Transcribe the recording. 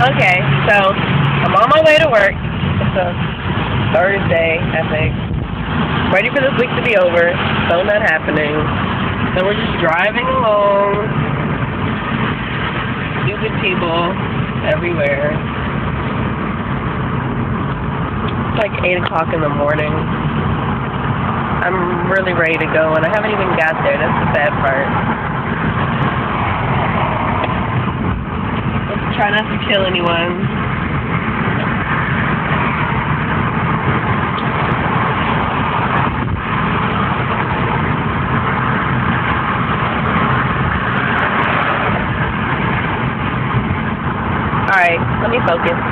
Okay, so I'm on my way to work. It's a Thursday, I think. Ready for this week to be over. Still not happening. So we're just driving along. Stupid people everywhere. It's like 8 o'clock in the morning. I'm really ready to go, and I haven't even got there. That's the sad part. Let's try not to kill anyone. Alright, let me focus.